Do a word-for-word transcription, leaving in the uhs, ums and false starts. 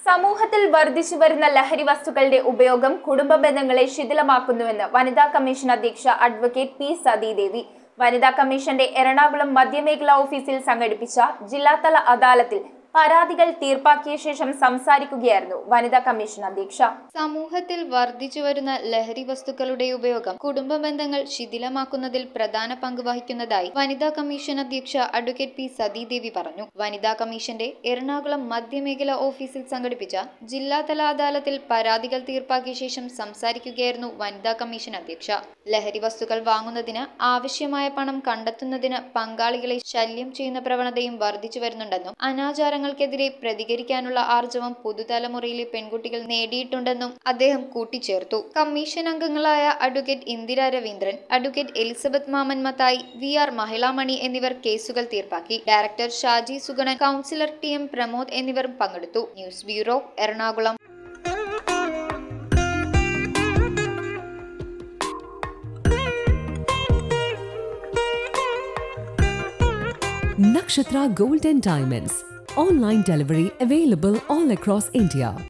സമൂഹത്തിൽ വർദ്ധിച്ചുവരുന്ന ലഹരി വസ്തുക്കളുടെ ഉപയോഗം കുടുംബ ബന്ധങ്ങളെ ശിഥിലമാക്കുന്നുവെന്ന് വനിതാ കമ്മീഷൻ അധ്യക്ഷ അഡ്വക്കേറ്റ് പി സതീദേവി വനിതാ കമ്മീഷന്റെ എറണാകുളം മധ്യമേഖലാ ഓഫീസിൽ സംഘടിപ്പിച്ച ജില്ലാതല അദാലത്തിൽ പരാതികൾ തീർപ്പാക്കിയ ശേഷം സംസാരിക്കുകയായിരുന്നു വനിതാ കമ്മീഷൻ അധ്യക്ഷ. സമൂഹത്തിൽ വർദ്ധിച്ചുവരുന്ന ലഹരി വസ്തുക്കളുടെ ഉപയോഗം കുടുംബ ബന്ധങ്ങൾ ശിഥിലമാക്കുന്നതിൽ പ്രധാന പങ്ക് വഹിക്കുന്നതായി വനിതാ കമ്മീഷൻ അധ്യക്ഷ അഡ്വക്കേറ്റ് പി സതീദേവി പറഞ്ഞു. വനിതാ കമ്മീഷന്റെ എറണാകുളം മധ്യമേഖലാ ഓഫീസിൽ സംഘടിപ്പിച്ച ജില്ലാതല അദാലത്തിൽ പരാതികൾ തീർപ്പാക്കിയ ശേഷം സംസാരിക്കുകയായിരുന്നു വനിതാ കമ്മീഷൻ അധ്യക്ഷ. ലഹരി വസ്തുക്കൾ വാങ്ങുന്നതിന് ആവശ്യമായ പണം കണ്ടെത്തുന്നതിന് പങ്കാളികളെ ശല്യം ചെയ്യുന്ന പ്രവണതയും വർദ്ധിച്ചു വരുന്നുണ്ടെന്നും അനാചാരങ്ങൾക്കെതിരെ പ്രതികരിക്കാനുള്ള ആർജവം പുതുതലമുറയിലെ പെൺകുട്ടികൾ നേടിയിട്ടുണ്ടെന്നും അദ്ദേഹം കൂട്ടിച്ചേർത്തു. കമ്മീഷൻ അംഗങ്ങളായ advocate Indira Raveendran, advocate Elizabeth Mammen Mathai, V R Mahilamani എന്നിവർ കേസുകൾ തീർപ്പാക്കി. Director Shaji Suganan, councillor T M Pramod എന്നിവർ പങ്കെടുത്തു. News bureau, Ernakulam. Nakshatra Gold and Diamonds. Online delivery available all across India.